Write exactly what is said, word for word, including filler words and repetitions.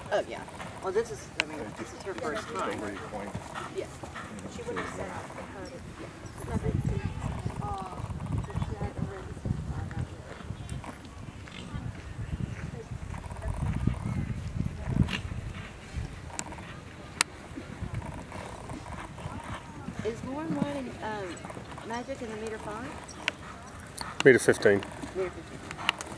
Oh, yeah. Well, this is, I mean, this is her first time. Yes. She would have said her. Is Lauren wanting um, magic in the meter five? Meter fifteen. Meter fifteen.